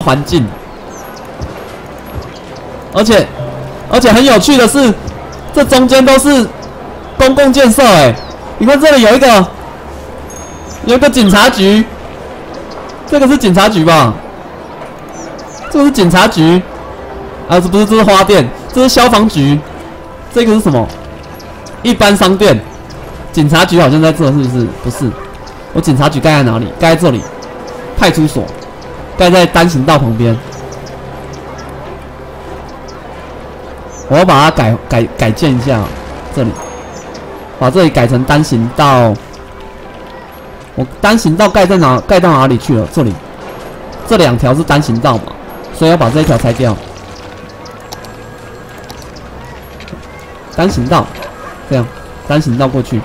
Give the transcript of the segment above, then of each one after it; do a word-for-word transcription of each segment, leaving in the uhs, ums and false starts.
环境。而且，而且很有趣的是，这中间都是公共建设哎。你看这里有一个，有一个警察局，这个是警察局吧？这个是警察局，啊，这不是，这是花店，这是消防局，这个是什么？一般商店。警察局好像在这，是不是？不是，我警察局盖在哪里？盖在这里。派出所盖在单行道旁边。我要把它改改改建一下，这里，把这里改成单行道。我单行道盖在哪？盖到哪里去了？这里，这两条是单行道嘛，所以要把这一条拆掉。单行道，这样单行道过去。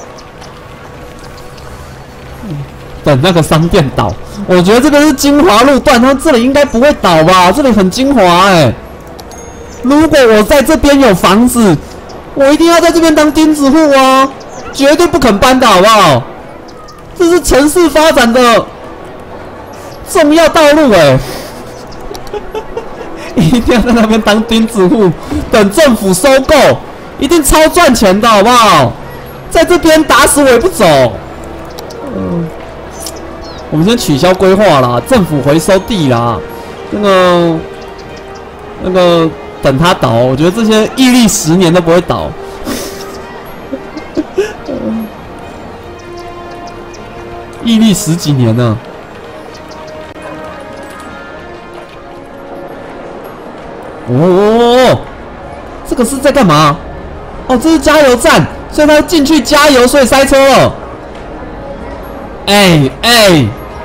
等那个商店倒，我觉得这个是精华路段，它这里应该不会倒吧？这里很精华哎、欸。如果我在这边有房子，我一定要在这边当钉子户啊，绝对不肯搬的好不好？这是城市发展的重要道路哎、欸，一定要在那边当钉子户，等政府收购，一定超赚钱的好不好？在这边打死我也不走。嗯。我们先取消规划啦，政府回收地啦，那个那个等它倒，我觉得这些屹立十年都不会倒。屹立十几年呢。哦，这个是在干嘛？哦，这是加油站，所以他进去加油，所以塞车了。哎哎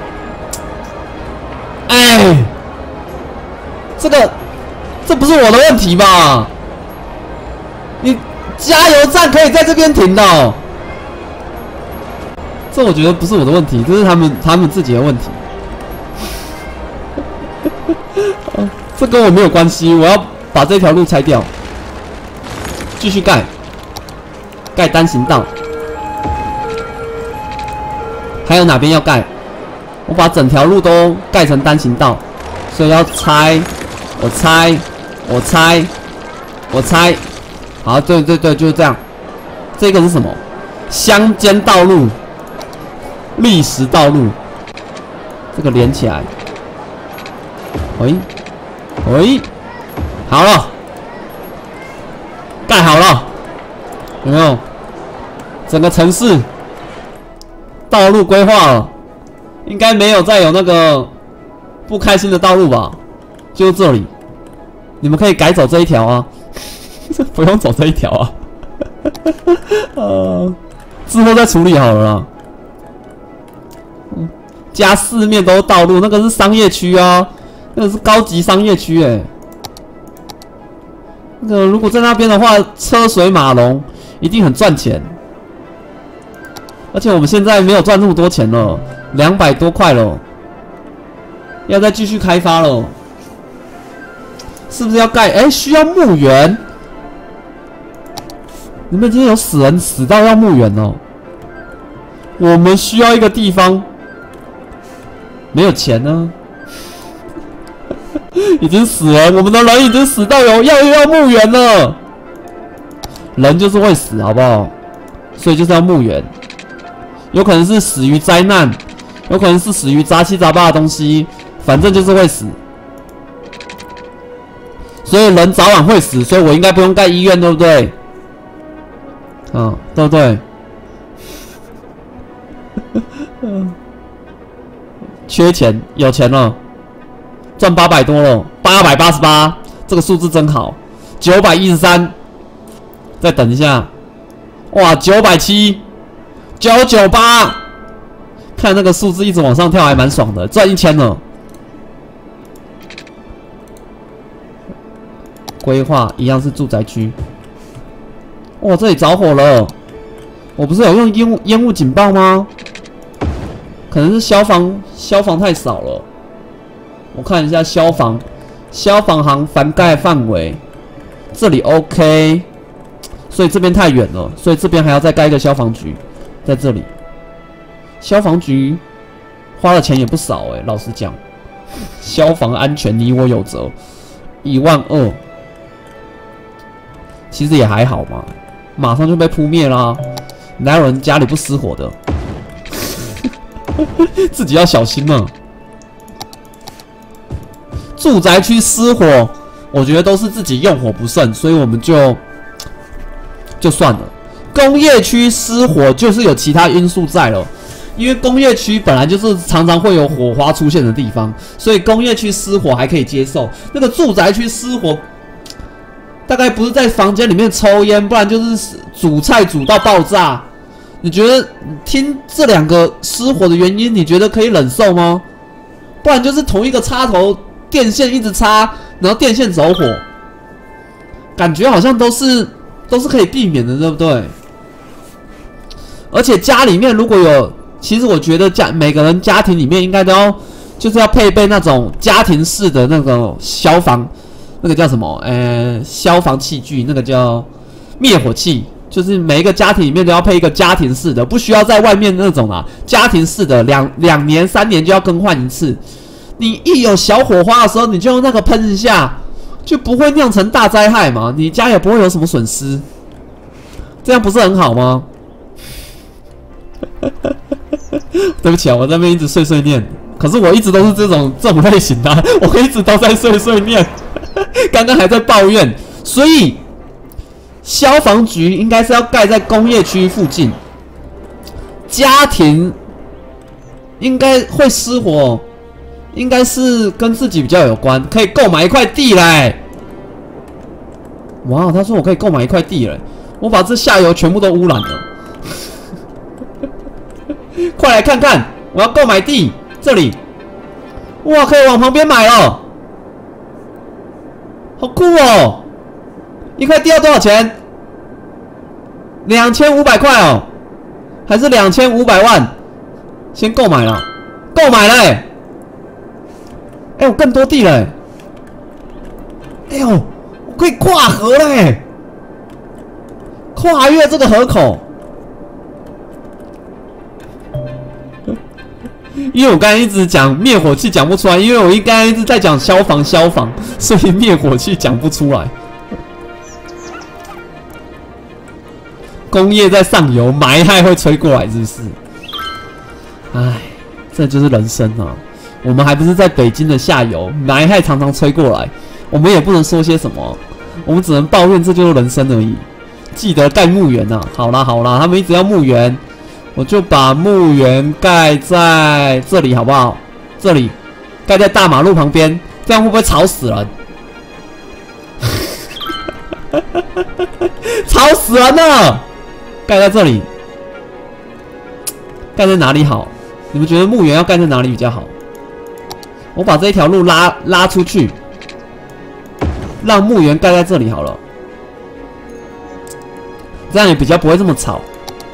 哎，这个这不是我的问题吧？你加油站可以在这边停的、哦，这我觉得不是我的问题，这是他们他们自己的问题。这跟我没有关系，我要把这条路拆掉，继续盖，盖单行道。还有哪边要盖？我把整条路都盖成单行道，所以要拆，我拆，我拆，我拆。好，对对对，就是这样。这个是什么？乡间道路、历史道路，这个连起来。喂，喂，好了，盖好了，有没有？整个城市。道路规划了，应该没有再有那个不开心的道路吧？就这里，你们可以改走这一条啊，不用走这一条啊。呃，之后再处理好了啦。家四面都是道路，那个是商业区啊，那个是高级商业区哎、欸。那个如果在那边的话，车水马龙，一定很赚钱。而且我们现在没有赚那么多钱了，两百多块了，要再继续开发了，是不是要盖？哎、欸，需要墓园。你们今天有死人死到要墓园哦。我们需要一个地方，没有钱呢、啊，已经死人，我们的人已经死到有要要墓园了。人就是会死，好不好？所以就是要墓园。有可能是死于灾难，有可能是死于杂七杂八的东西，反正就是会死。所以人早晚会死，所以我应该不用盖医院，对不对？啊，对不对？缺钱，有钱了，赚八百多了，八百八十八，这个数字真好。九百一十三，再等一下，哇，九百七。九九八，看那个数字一直往上跳，还蛮爽的，赚一千了。规划一样是住宅区。哇，这里着火了！我不是有用烟雾烟雾警报吗？可能是消防消防太少了。我看一下消防消防行涵盖范围，这里 OK， 所以这边太远了，所以这边还要再盖一个消防局。在这里，消防局花的钱也不少哎、欸，老实讲， 消防安全你我有责，一万二，其实也还好嘛，马上就被扑灭啦。哪有人家里不失火的？自己要小心呢。住宅区失火，我觉得都是自己用火不慎，所以我们就就算了。工业区失火就是有其他因素在了。因为工业区本来就是常常会有火花出现的地方，所以工业区失火还可以接受。那个住宅区失火，大概不是在房间里面抽烟，不然就是煮菜煮到爆炸。你觉得听这两个失火的原因，你觉得可以忍受吗？不然就是同一个插头电线一直插，然后电线走火，感觉好像都是都是可以避免的，对不对？而且家里面如果有。其实我觉得家每个人家庭里面应该都要，就是要配备那种家庭式的那个消防，那个叫什么？呃，消防器具，那个叫灭火器，就是每一个家庭里面都要配一个家庭式的，不需要在外面那种啊，家庭式的两两年三年就要更换一次。你一有小火花的时候，你就用那个喷一下，就不会酿成大灾害嘛，你家也不会有什么损失，这样不是很好吗？对不起啊，我在那边一直碎碎念，可是我一直都是这种这种类型的、啊，我一直都在碎碎念，刚刚还在抱怨，所以消防局应该是要盖在工业区附近，家庭应该会失火，应该是跟自己比较有关，可以购买一块地嘞。哇，他说我可以购买一块地嘞，我把这下游全部都污染了。快来看看，我要购买地，这里，哇，可以往旁边买了，好酷哦！一块地要多少钱？两千五百块哦，还是两千五百万？先购买了，购买了、欸，哎、欸，我更多地了、欸，哎呦，我可以跨河了、欸，跨越这个河口。因为我刚才一直讲灭火器讲不出来，因为我应该一直在讲消防消防，所以灭火器讲不出来。工业在上游，霾害会吹过来，是不是？唉，这就是人生啊！我们还不是在北京的下游，霾害常常吹过来，我们也不能说些什么，我们只能抱怨这就是人生而已。记得盖墓园啊！好啦好啦，他们一直要墓园。我就把墓园盖在这里，好不好？这里盖在大马路旁边，这样会不会吵死人？吵死人了！盖在这里，盖在哪里好？你们觉得墓园要盖在哪里比较好？我把这一条路拉拉出去，让墓园盖在这里好了，这样也比较不会这么吵。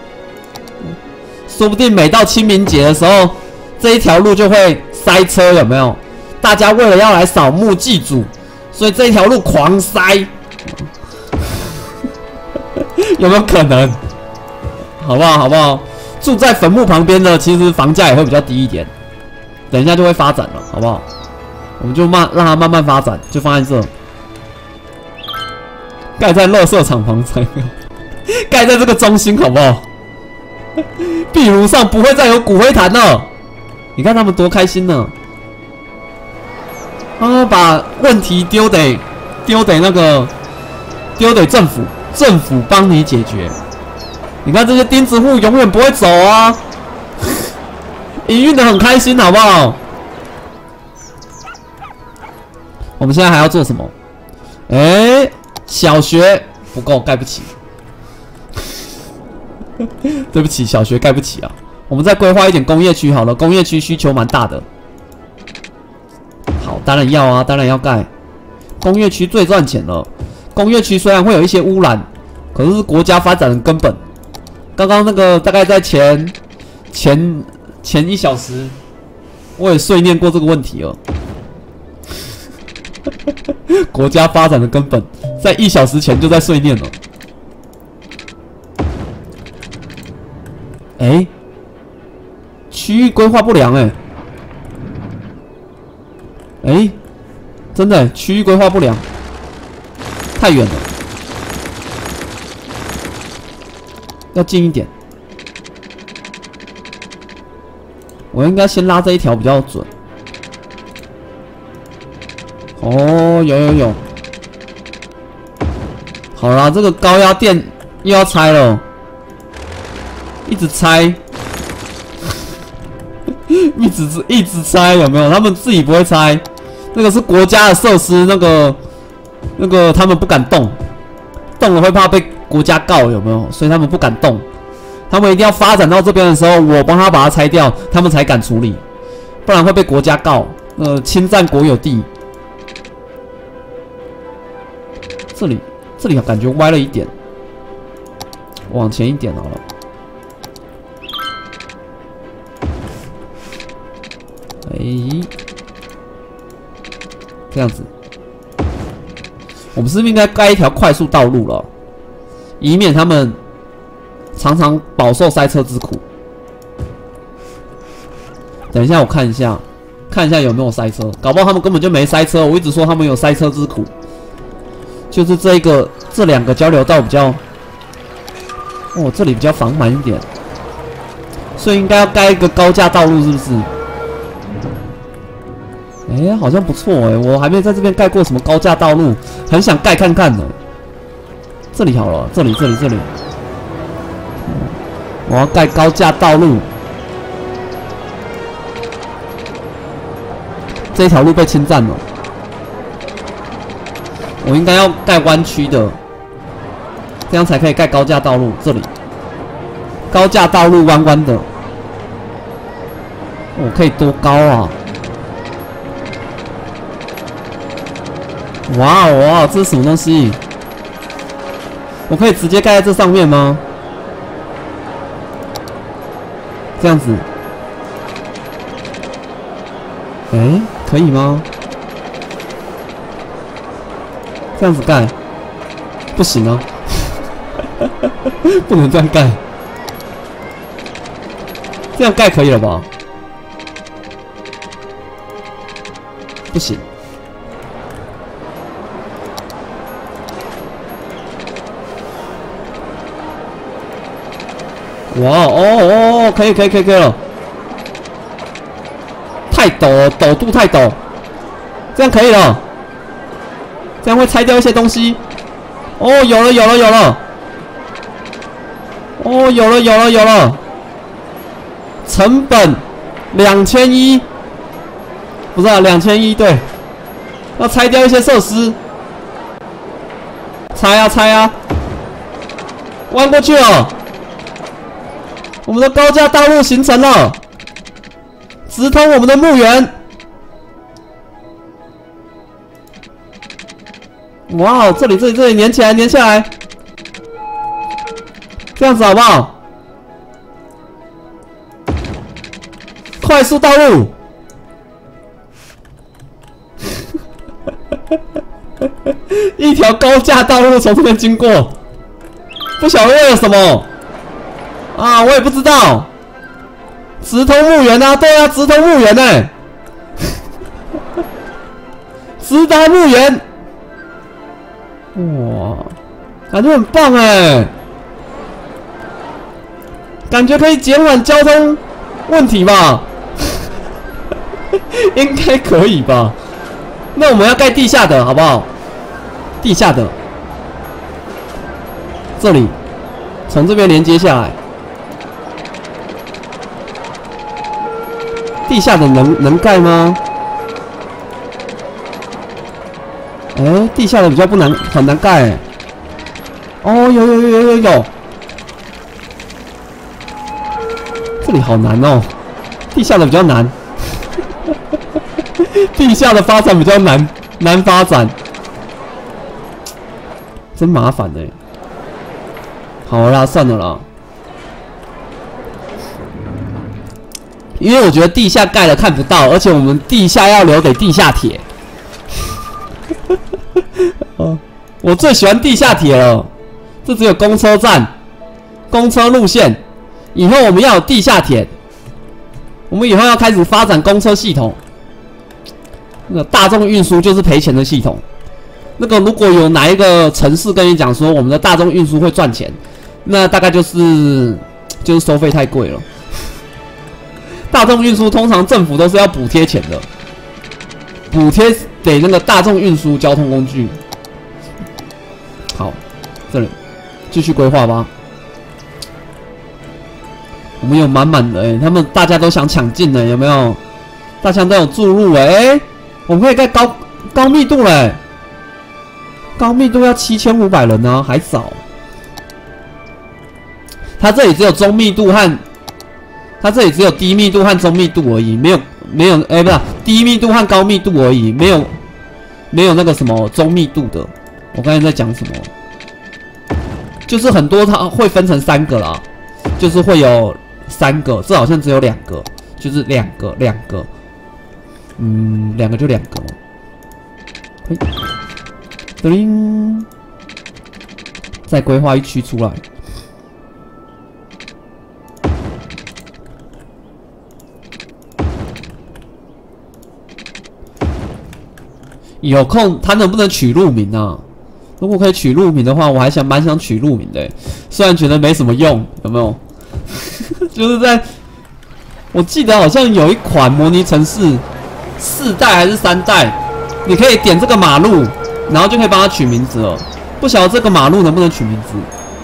说不定每到清明节的时候，这一条路就会塞车，有没有？大家为了要来扫墓祭祖，所以这一条路狂塞，有没有可能？好不好？好不好？住在坟墓旁边的，其实房价也会比较低一点。等一下就会发展了，好不好？我们就慢让它慢慢发展，就放在这，盖在垃圾场旁边，盖在这个中心，好不好？壁炉上不会再有骨灰坛了，你看他们多开心呢！啊，把问题丢给丢给那个丢给政府，政府帮你解决。你看这些钉子户永远不会走啊，营运的很开心，好不好？我们现在还要做什么？哎、欸，小学不够，盖不起。对不起，小学盖不起啊！我们再规划一点工业区好了，工业区需求蛮大的。好，当然要啊，当然要盖。工业区最赚钱了。工业区虽然会有一些污染，可是是国家发展的根本。刚刚那个大概在前前前一小时，我也碎念过这个问题了。国家发展的根本，在一小时前就在碎念了。哎、欸，区域规划不良哎、欸， 哎、欸，真的区域规划不良，太远了，要近一点。我应该先拉这一条比较准。哦，有有有。好啦，这个高压电又要拆了，一直拆。一直一直拆有没有？他们自己不会拆，那个是国家的设施，那个那个他们不敢动，动了会怕被国家告有没有？所以他们不敢动，他们一定要发展到这边的时候，我帮他把它拆掉，他们才敢处理，不然会被国家告，呃，侵占国有地。这里这里感觉歪了一点，往前一点好了。哎，这样子，我们是不是应该盖一条快速道路了，以免他们常常饱受塞车之苦？等一下，我看一下，看一下有没有塞车，搞不好他们根本就没塞车。我一直说他们有塞车之苦，就是这一个这两个交流道比较，哦，这里比较繁忙一点，所以应该要盖一个高架道路，是不是？哎、欸，好像不错哎、欸，我还没在这边盖过什么高架道路，很想盖看看呢。这里好了，这里这里这里，我要盖高架道路。这一条路被侵占了，我应该要盖弯曲的，这样才可以盖高架道路。这里高架道路弯弯的，我、哦、可以多高啊？哇哇，这是什么东西？我可以直接盖在这上面吗？这样子，哎、欸，可以吗？这样子盖不行啊，不能这样盖。这样盖可以了吧？不行。哇哦哦哦，可以可以可以可以了，太陡了，陡度太陡，这样可以了，这样会拆掉一些东西。哦，有了有了有了，哦，有了有了有了，成本两千一，不是啊，两千一对，要拆掉一些设施，拆啊拆啊，弯过去了。我们的高架道路形成了，直通我们的墓园。哇，这里这里这里连起来连下来，这样子好不好？快速道路，一条高架道路从这边经过，不晓得为了什么。啊，我也不知道，直通墓园啊，对啊，直通墓园呢、欸，直达墓园，哇，感觉很棒哎、欸，感觉可以减缓交通问题吧，应该可以吧？那我们要盖地下的好不好？地下的，这里从这边连接下来。地下的能能盖吗？哎、欸，地下的比较不难，很难盖、欸。哦，有有有有有有，这里好难哦，地下的比较难，地下的发展比较难，难发展，真麻烦哎、欸。好啦，算了啦。因为我觉得地下盖了看不到，而且我们地下要留给地下铁。哦，我最喜欢地下铁了，这只有公车站、公车路线，以后我们要有地下铁，我们以后要开始发展公车系统。 那个大众运输就是赔钱的系统。那个如果有哪一个城市跟你讲说我们的大众运输会赚钱，那大概就是就是收费太贵了。大众运输通常政府都是要补贴钱的，补贴给那个大众运输交通工具。好，这里继续规划吧。我们有满满的哎、欸，他们大家都想抢进的，有没有？大家都有注入哎、欸，我们可以盖高高密度嘞、欸。高密度要七千五百人呢、啊，还少。它这里只有中密度和，它这里只有低密度和中密度而已，没有没有哎、欸，不是低密度和高密度而已，没有没有那个什么中密度的。我刚才在讲什么？就是很多它会分成三个啦，就是会有三个，这好像只有两个，就是两个两个，嗯，两个就两个嘛。嘿。叮！再规划一区出来。有空他能不能取路名啊？如果可以取路名的话，我还想蛮想取路名的、欸，虽然觉得没什么用，有没有？就是在，我记得好像有一款模拟城市，四代还是三代，你可以点这个马路。然后就可以帮他取名字了，不晓得这个马路能不能取名字？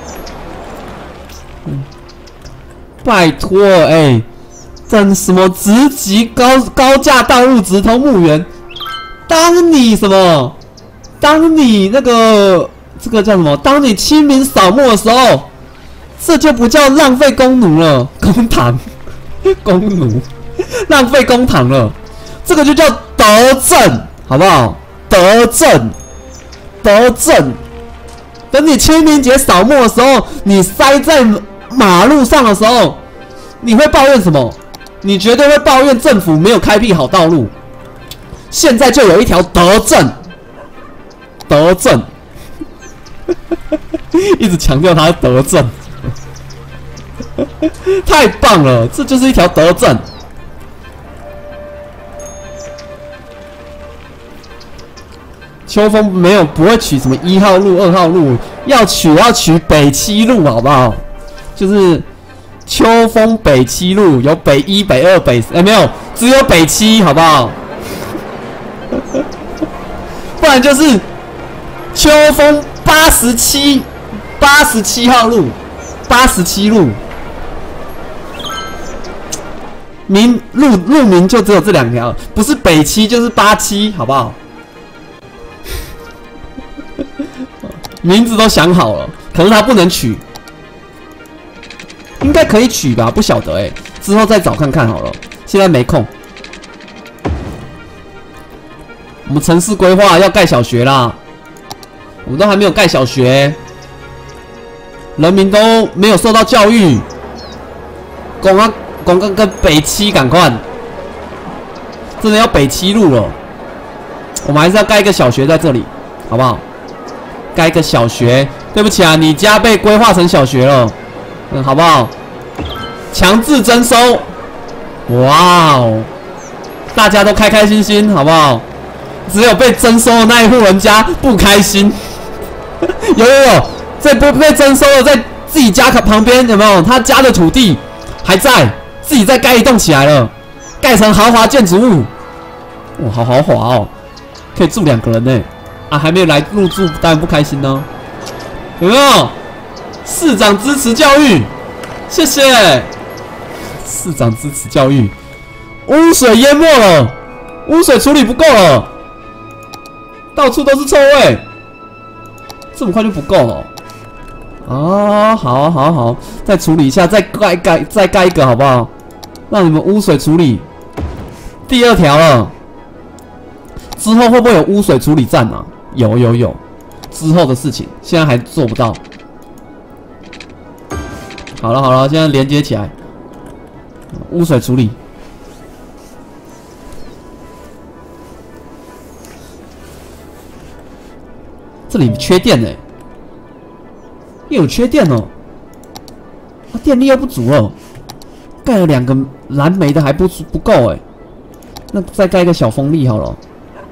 嗯，拜托，哎、欸，整什么直级高高架道路直通墓园？当你什么？当你那个这个叫什么？当你清明扫墓的时候，这就不叫浪费公奴了，公堂，公奴，浪费公堂了，这个就叫德政，好不好？德政。德政，等你清明节扫墓的时候，你塞在马路上的时候，你会抱怨什么？你绝对会抱怨政府没有开辟好道路。现在就有一条德政，德政，一直强调它是德政，太棒了，这就是一条德政。秋风没有不会取什么一号路、二号路，要取要取北七路，好不好？就是秋风北七路，有北一、北二、北哎、欸、没有，只有北七，好不好？不然就是秋风八十七、八十七号路、八十七路，名路路名就只有这两条，不是北七就是八七，好不好？名字都想好了，可是他不能取，应该可以取吧？不晓得哎、欸，之后再找看看好了，现在没空。我们城市规划要盖小学啦，我们都还没有盖小学，人民都没有受到教育。公啊公跟跟北七赶快，真的要北七路了，我们还是要盖一个小学在这里，好不好？盖一个小学，对不起啊，你家被规划成小学了，嗯，好不好？强制征收，哇哦，大家都开开心心，好不好？只有被征收的那一户人家不开心。有有有，这不被征收的在自己家旁边有没有？他家的土地还在，自己再盖一栋起来了，盖成豪华建筑物，哇，好豪华哦，可以住两个人呢。啊，还没有来入住，当然不开心呢。有没有？市长支持教育，谢谢。市长支持教育，污水淹没了，污水处理不够了，到处都是臭味，这么快就不够了？啊，好，好，好，再处理一下，再盖盖，再盖一个，好不好？让你们污水处理。第二条了，之后会不会有污水处理站啊？有有有，之后的事情现在还做不到。好了好了，现在连接起来，污水处理。这里缺电呢、欸，又有缺电哦，啊，电力又不足了，盖了两个蓝莓的还不不够哎、欸，那再盖一个小风力好了。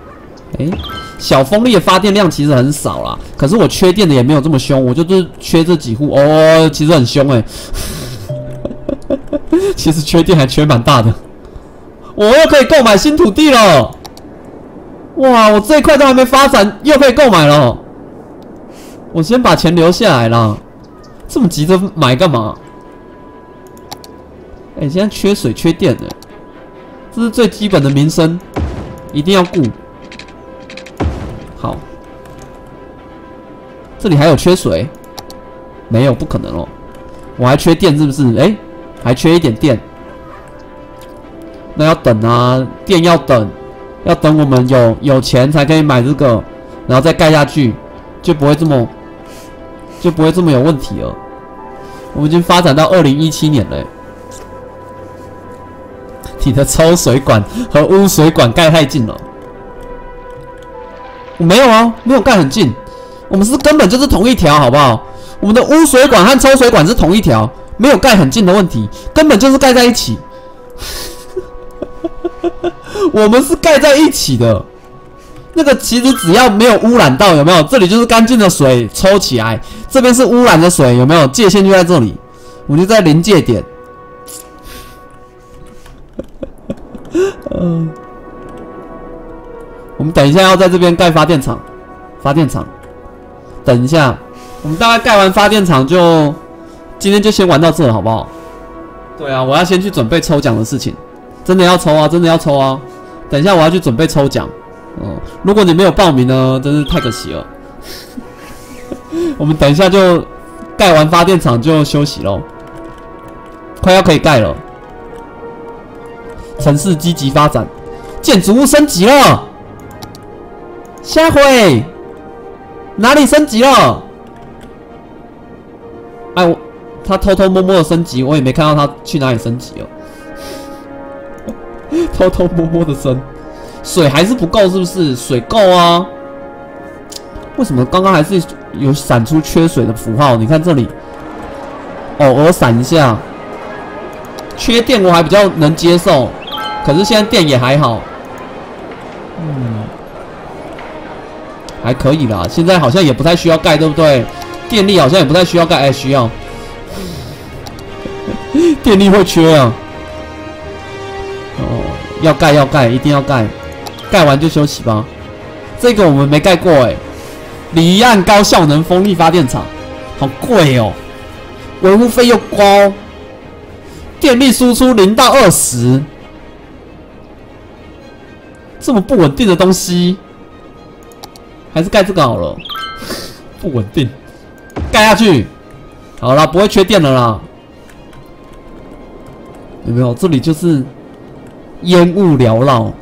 哎、欸，小风力的发电量其实很少啦，可是我缺电的也没有这么凶，我就是缺这几户哦，其实很凶哎、欸，其实缺电还缺蛮大的。我又可以购买新土地了，哇！我这一块都还没发展，又可以购买了。我先把钱留下来啦，这么急着买干嘛？哎、欸，现在缺水缺电的，这是最基本的民生，一定要顾。好，这里还有缺水？没有，不可能哦。我还缺电是不是？哎、欸，还缺一点电。那要等啊，电要等，要等我们有有钱才可以买这个，然后再盖下去，就不会这么就不会这么有问题了。我们已经发展到二零一七年了、欸。你的抽水管和污水管盖太近了。我没有啊，没有盖很近，我们是根本就是同一条，好不好？我们的污水管和抽水管是同一条，没有盖很近的问题，根本就是盖在一起。我们是盖在一起的，那个其实只要没有污染到，有没有？这里就是干净的水抽起来，这边是污染的水，有没有？界限就在这里，我就在临界点。嗯，我们等一下要在这边盖发电厂，发电厂，等一下，我们大概盖完发电厂就今天就先玩到这，好不好？对啊，我要先去准备抽奖的事情。真的要抽啊！真的要抽啊！等一下我要去准备抽奖。哦，如果你没有报名呢，真是太可惜了。我们等一下就盖完发电厂就休息咯，快要可以盖了。城市积极发展，建筑物升级了。下回哪里升级了？哎，我他偷偷摸摸的升级，我也没看到他去哪里升级了。偷偷摸摸的升，水还是不够，是不是？水够啊？为什么刚刚还是有闪出缺水的符号？你看这里，偶尔闪一下。缺电我还比较能接受，可是现在电也还好，嗯，还可以啦。现在好像也不太需要盖，对不对？电力好像也不太需要盖，哎，需要。电力会缺啊。哦，要盖要盖，一定要盖，盖完就休息吧。这个我们没盖过哎，离岸高效能风力发电厂，好贵哦，维护费又高，电力输出零到二十，这么不稳定的东西，还是盖这个好了。不稳定，盖下去，好啦，不会缺电了啦。有没有？这里就是。烟雾缭绕。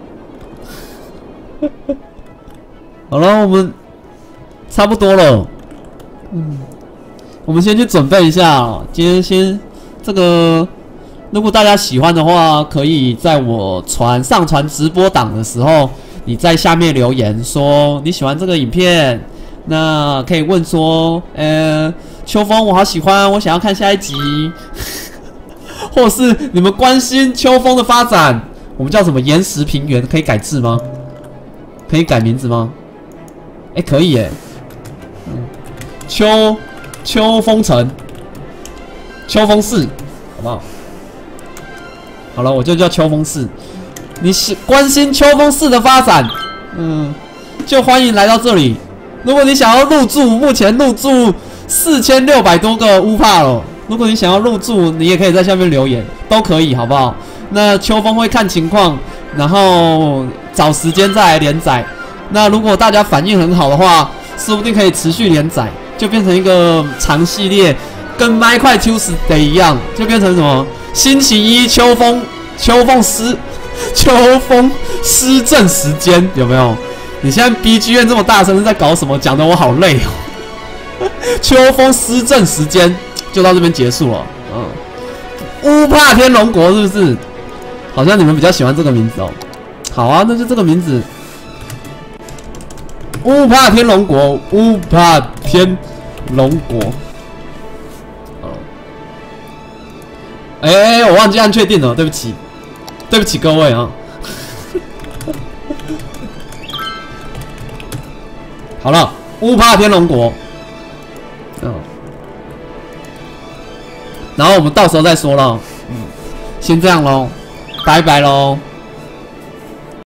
好了，我们差不多了。嗯，我们先去准备一下。今天先这个，如果大家喜欢的话，可以在我传上传直播档的时候，你在下面留言说你喜欢这个影片。那可以问说，呃，秋风我好喜欢，我想要看下一集。或是你们关心秋风的发展，我们叫什么岩石平原？可以改制吗？可以改名字吗？哎、欸，可以耶。嗯，秋秋风城，秋风市，好不好？好了，我就叫秋风市。你喜关心秋风市的发展，嗯，就欢迎来到这里。如果你想要入住，目前入住四千六百多个乌帕了。如果你想要入住，你也可以在下面留言，都可以，好不好？那秋风会看情况，然后找时间再来连载。那如果大家反应很好的话，说不定可以持续连载，就变成一个长系列，跟 Minecraft Tuesday 一样，就变成什么星期一秋风秋风施秋风施政时间，有没有？你现在 B G M 这么大声是在搞什么？讲得我好累哦。秋风施政时间。就到这边结束了，嗯，乌帕天龙国是不是？好像你们比较喜欢这个名字哦。好啊，那就这个名字，乌帕天龙国，乌帕天龙国。哎、欸，我忘记按确定了，对不起，对不起各位啊。 好了，乌帕天龙国，嗯，然后我们到时候再说了，嗯，先这样喽，拜拜喽。